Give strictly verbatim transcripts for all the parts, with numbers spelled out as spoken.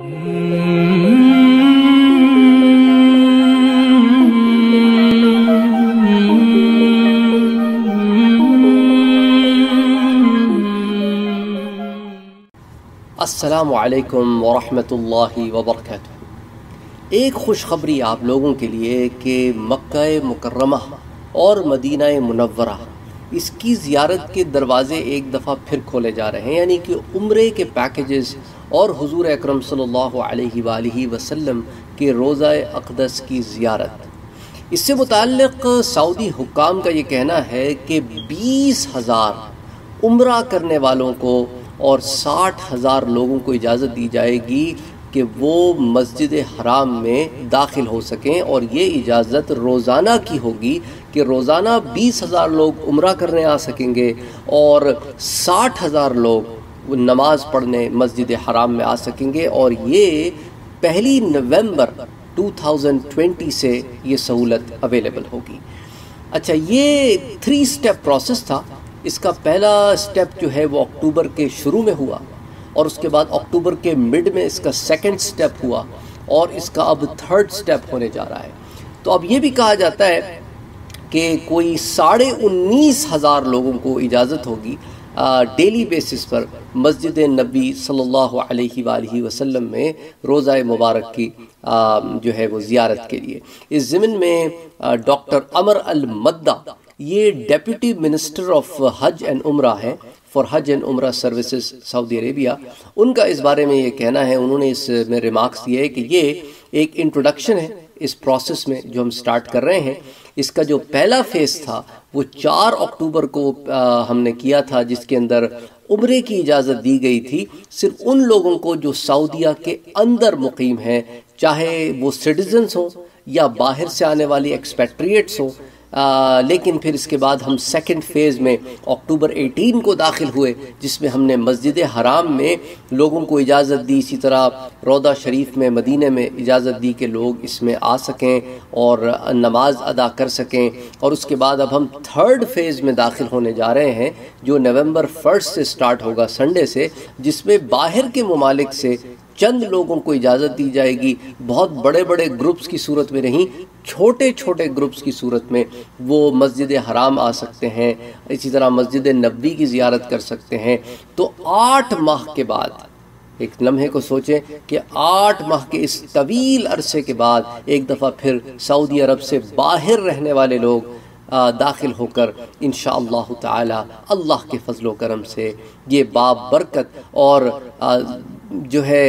السلام علیکم ورحمۃ اللہ وبرکاتہ۔ ایک خوشخبری آپ لوگوں کے لیے کہ مکہ مکرمہ اور مدینہ منورہ اس کی زیارت کے دروازے ایک دفعہ پھر کھولے جا رہے ہیں، یعنی کہ عمرے کے پیکیجز اور حضور اکرم صلی اللہ علیہ وآلہ وسلم کے روضہ اقدس کی زیارت۔ اس سے متعلق سعودی حکام کا یہ کہنا ہے کہ بیس ہزار عمرہ کرنے والوں کو اور ساٹھ ہزار لوگوں کو اجازت دی جائے گی کہ وہ مسجد حرام میں داخل ہو سکیں، اور یہ اجازت روزانہ کی ہوگی کہ روزانہ بیس ہزار لوگ عمرہ کرنے آ سکیں گے اور ساٹھ ہزار لوگ نماز پڑھنے مسجد حرام میں آ سکیں گے، اور یہ پہلی نومبر دو ہزار بیس سے یہ سہولت اویلیبل ہوگی۔ اچھا، یہ تھری سٹیپ پروسیس تھا۔ اس کا پہلا سٹیپ جو ہے وہ اکتوبر کے شروع میں ہوا، اور اس کے بعد اکتوبر کے مڈ میں اس کا سیکنڈ سٹیپ ہوا، اور اس کا اب تھرڈ سٹیپ ہونے جا رہا ہے۔ تو اب یہ بھی کہا جاتا ہے کہ کوئی ساڑھے انیس ہزار لوگوں کو اجازت ہوگی ڈیلی بیسس پر مسجد نبی صلی اللہ علیہ وآلہ وسلم میں روضہ مبارک کی جو ہے وہ زیارت کے لیے۔ اس ضمن میں ڈاکٹر عمر المدہ، یہ ڈیپٹی منسٹر آف حج اینڈ عمرہ ہے فار حج اینڈ عمرہ سروسز سعودی عربیہ، ان کا اس بارے میں یہ کہنا ہے، انہوں نے اس میں ریمارکس دیے کہ یہ ایک انٹروڈکشن ہے اس پروسیس میں جو ہم سٹارٹ کر رہے ہیں۔ اس کا جو پہلا فیز تھا وہ چار اکتوبر کو ہم نے کیا تھا، جس کے اندر عمرے کی اجازت دی گئی تھی صرف ان لوگوں کو جو سعودیہ کے اندر مقیم ہیں، چاہے وہ سٹیزنز ہوں یا باہر سے آنے والی ایکسپیٹریٹس ہوں۔ آ, لیکن پھر اس کے بعد ہم سیکنڈ فیز میں اکتوبر اٹھارہ کو داخل ہوئے، جس میں ہم نے مسجد حرام میں لوگوں کو اجازت دی، اسی طرح روضہ شریف میں مدینہ میں اجازت دی کہ لوگ اس میں آ سکیں اور نماز ادا کر سکیں۔ اور اس کے بعد اب ہم تھرڈ فیز میں داخل ہونے جا رہے ہیں، جو نومبر فرسٹ سے سٹارٹ ہوگا سنڈے سے، جس میں باہر کے ممالک سے چند لوگوں کو اجازت دی جائے گی، بہت بڑے بڑے گروپس کی صورت میں نہیں، چھوٹے چھوٹے گروپس کی صورت میں وہ مسجد حرام آ سکتے ہیں، اسی طرح مسجد نبوی کی زیارت کر سکتے ہیں۔ تو آٹھ ماہ کے بعد، ایک لمحے کو سوچیں کہ آٹھ ماہ کے اس طویل عرصے کے بعد ایک دفعہ پھر سعودی عرب سے باہر رہنے والے لوگ داخل ہو کر انشاءاللہ تعالی اللہ کے فضل و کرم سے یہ باب برکت اور جو ہے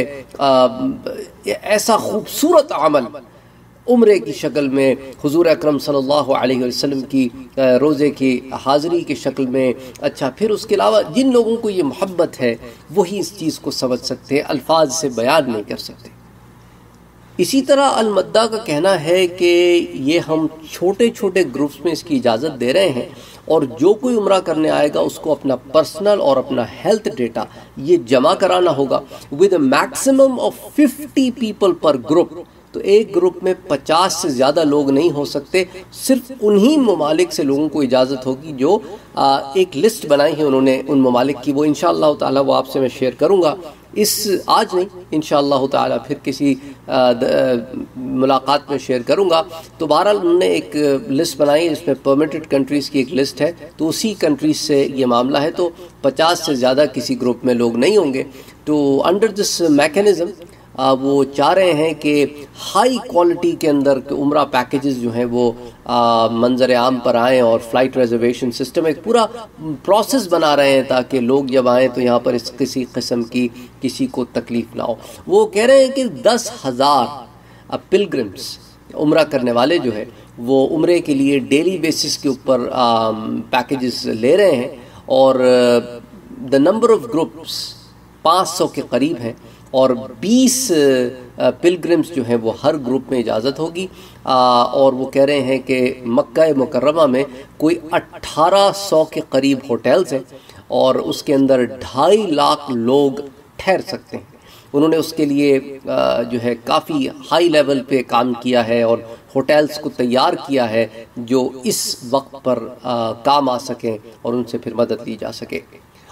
ایسا خوبصورت عمل عمرے کی شکل میں، حضور اکرم صلی اللہ علیہ وسلم کی روزے کی حاضری کی شکل میں، اچھا پھر اس کے علاوہ جن لوگوں کو یہ محبت ہے وہی اس چیز کو سمجھ سکتے ہیں، الفاظ سے بیان نہیں کر سکتے۔ اسی طرح المدہ کا کہنا ہے کہ یہ ہم چھوٹے چھوٹے گروپس میں اس کی اجازت دے رہے ہیں، اور جو کوئی عمرہ کرنے آئے گا اس کو اپنا پرسنل اور اپنا ہیلتھ ڈیٹا یہ جمع کرانا ہوگا with a maximum of fifty people per group. تو ایک گروپ میں پچاس سے زیادہ لوگ نہیں ہو سکتے، صرف انہی ممالک سے لوگوں کو اجازت ہوگی جو ایک لسٹ بنائی ہے انہوں نے ان ممالک کی، وہ انشاءاللہ تعالی وہ آپ سے میں شیئر کروں گا، اس آج نہیں انشاءاللہ تعالی پھر کسی ملاقات میں شیئر کروں گا۔ تو بہرحال انہوں نے ایک لسٹ بنائی جس میں پرمٹڈ کنٹریز کی ایک لسٹ ہے، تو اسی کنٹریز سے یہ معاملہ ہے، تو پچاس سے زیادہ کسی گروپ میں لوگ نہیں ہوں گے۔ تو انڈر دس میکینزم وہ چاہ رہے ہیں کہ ہائی کوالٹی کے اندر عمرہ پیکیجز جو ہیں وہ منظر عام پر آئیں، اور فلائٹ ریزرویشن سسٹم ایک پورا پروسیس بنا رہے ہیں تاکہ لوگ جب آئیں تو یہاں پر اس کسی قسم کی کسی کو تکلیف نہ ہو۔ وہ کہہ رہے ہیں کہ دس ہزار پلگرمز عمرہ کرنے والے جو ہے وہ عمرے کے لیے ڈیلی بیسس کے اوپر پیکیجز لے رہے ہیں، اور دا نمبر آف گروپس پانچ سو کے قریب ہیں، اور بیس پلگرمز جو ہیں وہ ہر گروپ میں اجازت ہوگی، اور وہ کہہ رہے ہیں کہ مکہ مکرمہ میں کوئی اٹھارہ سو کے قریب ہوٹلز ہیں، اور اس کے اندر ڈھائی لاکھ لوگ ٹھہر سکتے ہیں۔ انہوں نے اس کے لیے جو ہے کافی ہائی لیول پہ کام کیا ہے، اور ہوٹلز کو تیار کیا ہے جو اس وقت پر کام آ سکیں اور ان سے پھر مدد لی جا سکے۔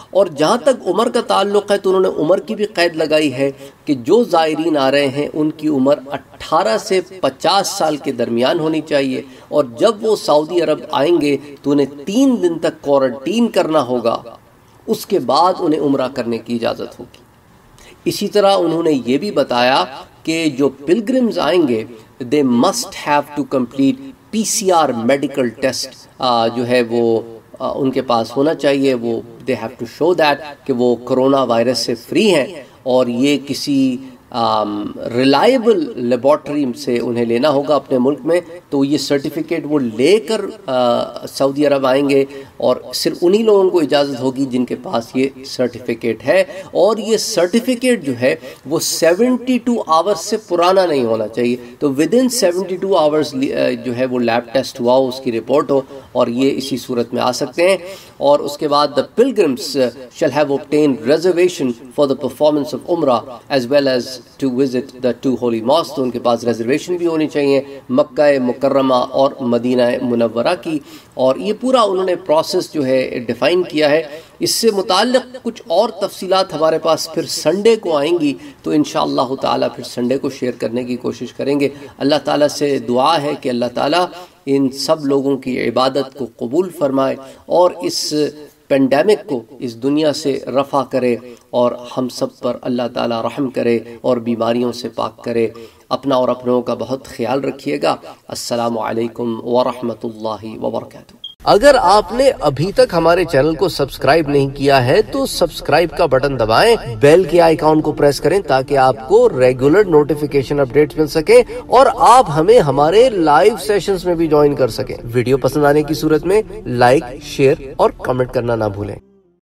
اور جہاں تک عمر کا تعلق ہے تو انہوں نے عمر کی بھی قید لگائی ہے کہ جو زائرین آ رہے ہیں ان کی عمر اٹھارہ سے پچاس سال کے درمیان ہونی چاہیے، اور جب وہ سعودی عرب آئیں گے تو انہیں تین دن تک کوارنٹین کرنا ہوگا، اس کے بعد انہیں عمرہ کرنے کی اجازت ہوگی۔ اسی طرح انہوں نے یہ بھی بتایا کہ جو پلگرمز آئیں گے they must have to complete P C R medical test جو ہے وہ ان کے پاس ہونا چاہیے، وہ they have to show that کہ وہ کرونا وائرس سے فری ہیں، اور یہ کسی ریلائبل لیبارٹری سے انہیں لینا ہوگا اپنے ملک میں، تو یہ سرٹیفکیٹ وہ لے کر سعودی عرب آئیں گے، اور صرف انہی لوگوں کو اجازت ہوگی جن کے پاس یہ سرٹیفکیٹ ہے، اور یہ سرٹیفکیٹ جو ہے وہ سیونٹی ٹو آورس سے پرانا نہیں ہونا چاہیے، تو within seventy two hours جو ہے وہ لیب ٹیسٹ ہوا ہو، اس کی رپورٹ ہو، اور یہ اسی صورت میں آ سکتے ہیں۔ اور اس کے بعد the pilgrims shall have obtained reservation for the performance of Umrah as well as to visit the two holy mosques، تو ان کے پاس ریزرویشن بھی ہونی چاہیے مکہ مکرمہ اور مدینہ منورہ کی، اور یہ پورا انہوں نے پروسیس جو ہے ڈیفائن کیا ہے۔ اس سے متعلق کچھ اور تفصیلات ہمارے پاس پھر سنڈے کو آئیں گی، تو انشاءاللہ تعالیٰ پھر سنڈے کو شیئر کرنے کی کوشش کریں گے۔ اللہ تعالیٰ سے دعا ہے کہ اللہ تعالیٰ ان سب لوگوں کی عبادت کو قبول فرمائے، اور اس پینڈیمک کو اس دنیا سے رفع کرے، اور ہم سب پر اللہ تعالیٰ رحم کرے اور بیماریوں سے پاک کرے۔ اپنا اور اپنوں کا بہت خیال رکھیے گا۔ السلام علیکم ورحمۃ اللہ وبرکاتہ۔ اگر آپ نے ابھی تک ہمارے چینل کو سبسکرائب نہیں کیا ہے تو سبسکرائب کا بٹن دبائیں، بیل کے آئیکن کو پریس کریں تاکہ آپ کو ریگولر نوٹیفیکیشن اپڈیٹس مل سکے، اور آپ ہمیں ہمارے لائیو سیشنز میں بھی جوائن کر سکیں۔ ویڈیو پسند آنے کی صورت میں لائک، شیئر اور کمنٹ کرنا نہ بھولیں۔